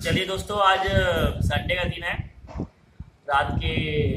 चलिए दोस्तों, आज संडे का दिन है। रात के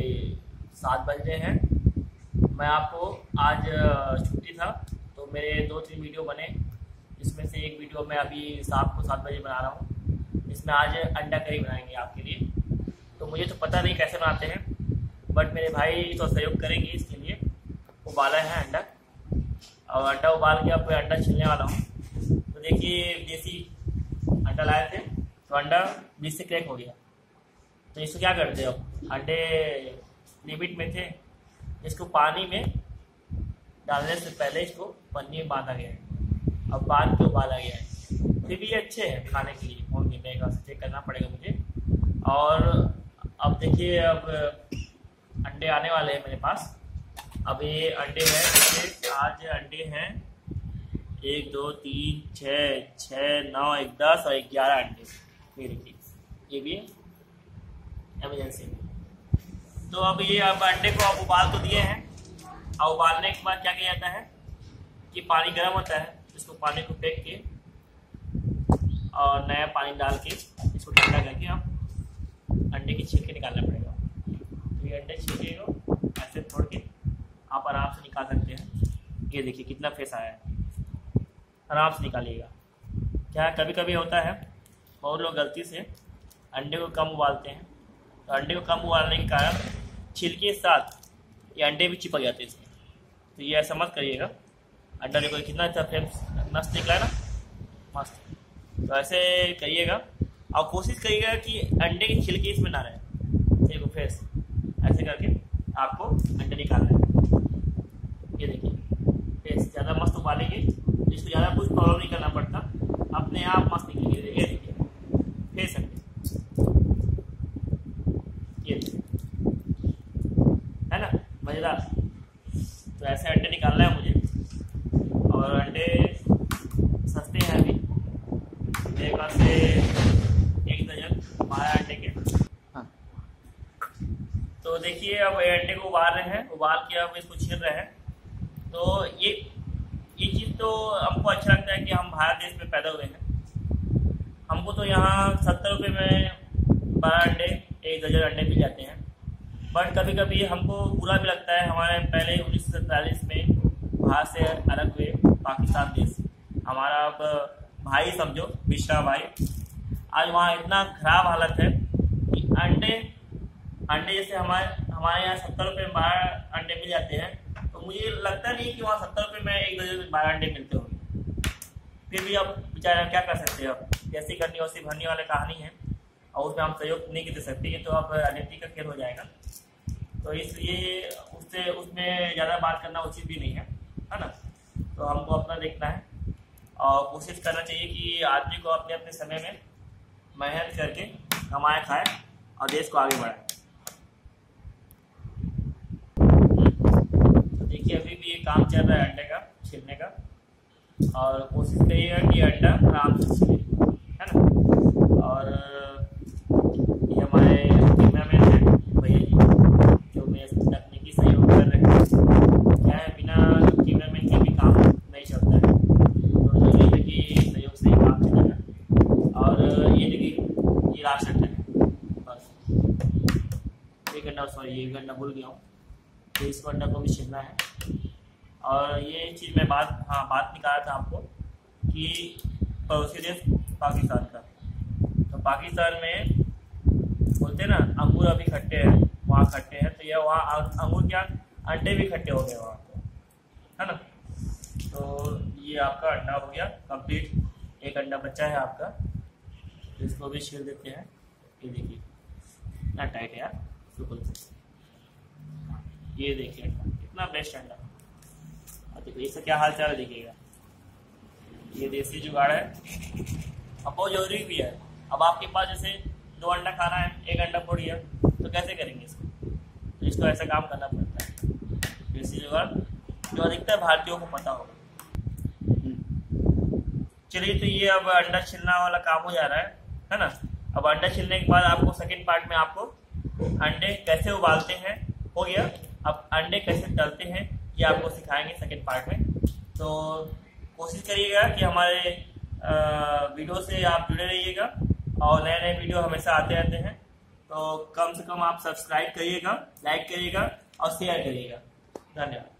7 बज रहे हैं। मैं आपको आज छुट्टी था तो मेरे 2-3 वीडियो बने। इसमें से एक वीडियो मैं अभी शाम को 7 बजे बना रहा हूँ। इसमें आज अंडा करी बनाएंगे आपके लिए। तो मुझे तो पता नहीं कैसे बनाते हैं, बट मेरे भाई तो सहयोग करेंगे इसके लिए। उबाला है अंडा और अंडा उबाल के अब अंडा छिलने वाला हूँ। तो देखिए, देसी अंडा लाए थे तो अंडा बीच से क्रैक हो गया। तो इसको क्या करते हैं, अब अंडे लिमिट में थे, इसको पानी में डालने से पहले इसको पन्नी में बांधा गया है। अब बांध के उबाला गया है। फिर भी ये अच्छे हैं खाने के लिए, होंगे। मैं एक बार चेक करना पड़ेगा मुझे। और अब देखिए, अब अंडे आने वाले हैं मेरे पास। अब ये अंडे हैं, देखिए आज अंडे हैं 1 2 3 6 9 1 10 और 11 अंडे। ये देखिए, ये भी इमरजेंसी में। तो अब ये अंडे को अब उबाल तो दिए हैं। और उबालने के बाद क्या किया जाता है कि पानी गर्म होता है, इसको पानी को फेंक के और नया पानी डाल के इसको ठंडा करके हम अंडे की छिलके निकालना पड़ेगा। तो ये अंडे छिलके को ऐसे तोड़ के आप आराम से निकाल सकते हैं। ये देखिए कितना फेस आया है, आराम से निकालिएगा। क्या कभी कभी होता है और लोग गलती से अंडे को कम उबालते हैं, तो अंडे को कम उबालने के कारण छिलके के साथ ये अंडे भी चिपक जाते हैं इसमें। तो ये ऐसा मत करिएगा। अंडा देखो कितना अच्छा फ्रेम्स मस्त निकला है ना, मस्त। तो ऐसे करिएगा और कोशिश करिएगा कि अंडे के छिलके इसमें ना रहे। देखो फेस ऐसे करके आपको अंडे निकालना है। ये देखिए फेस ज़्यादा मस्त उबालेंगे, इसको ज़्यादा कुछ प्रॉब्लम नहीं करना पड़ता, अपने आप मस्त निकलेंगे। ये देखिए फेस अंडे, ये है ना मज़ेदार। तो ऐसे अंडे निकालना है मुझे। और अंडे सस्ते हैं अभी मेरे पास से 1 दर्जन 12 अंडे के। हाँ, तो देखिए अब अंडे को उबाल रहे हैं, उबाल के अब इसको छील रहे हैं। तो ये चीज़ तो हमको अच्छा लगता है कि हम भारत देश में पैदा हुए हैं। हमको तो यहाँ 70 रुपये में 12 अंडे 1 दर्जन अंडे मिल जाते हैं। बट कभी कभी हमको बुरा भी लगता है। हमारे पहले 1947 में भारत से अलग हुए पाकिस्तान देश, हमारा अब भाई समझो, पिछड़ा भाई। आज वहाँ इतना ख़राब हालत है कि अंडे जैसे हमारे यहाँ 70 रुपये में 12 अंडे मिल जाते हैं। तो मुझे लगता नहीं कि वहाँ 70 रुपये में 1 दर्जन 12 अंडे मिलते होंगे। फिर भी अब बेचारा क्या कर सकते हैं, अब जैसी करनी वैसी भरने वाली कहानी है और उसमें हम सहयोग नहीं दे सकते। ये तो अब राजनीति का खेल हो जाएगा। तो इसलिए उसमें ज़्यादा बात करना उचित भी नहीं है ना। तो हमको अपना देखना है और कोशिश करना चाहिए कि आदमी को अपने अपने समय में मेहनत करके कमाए खाए और देश को आगे बढ़ाए। तो देखिए अभी भी ये काम चल रहा है अंडे का छिलने का। और कोशिश करिएगा कि अंडा आराम से छिले, है ना। और ये हमारे कैमरामैन हैं भैया जी, जो मेरे तकनीकी सहयोग कर रहे हैं। क्या है, बिना कैमरामैन के भी काम नहीं चलता है, तो जरूरी है कि सहयोग से ही काम चलेगा। और ये देखिए ये लास्ट अंडा है, बस एक अंडा, सॉरी ये अंडा भूल गया हूँ। तो इस अंडा को भी छिलना है। और ये चीज़ मैं बात निकाला था आपको कि पड़ोसी देश पाकिस्तान का। तो पाकिस्तान में बोलते हैं ना, अंगूर अभी खट्टे हैं, वहाँ खट्टे हैं। तो ये वहाँ अंगूर क्या, अंडे भी खट्टे हो गए वहाँ पे, है ना। तो ये आपका अंडा हो गया कंप्लीट। एक अंडा बचा है आपका, तो इसको भी छील देते हैं। ये देखिए कितना टाइट है यार, बिल्कुल। ये देखिए अंडा कितना बेस्ट अंडा। देखो इसका क्या हाल चाल देखिएगा। ये देसी जुगाड़ है, अब बहुत जरूरी भी है। अब आपके पास जैसे 2 अंडा खाना है, 1 अंडा फोड़ गया, तो कैसे करेंगे इसको। तो इसको ऐसा काम करना पड़ता है, देसी जुगाड़, जो अधिकतर भारतीयों को पता होगा। चलिए, तो ये अब अंडा छिलना वाला काम हो जा रहा है ना। अब अंडा छिलने के बाद आपको सेकेंड पार्ट में आपको अंडे कैसे उबालते हैं हो गया। अब अंडे कैसे तलते हैं ये आपको सिखाएंगे सेकेंड पार्ट में। तो कोशिश करिएगा कि हमारे वीडियो से आप जुड़े रहिएगा और नए नए वीडियो हमेशा आते रहते हैं, तो कम से कम आप सब्सक्राइब करिएगा, लाइक करिएगा और शेयर करिएगा। धन्यवाद।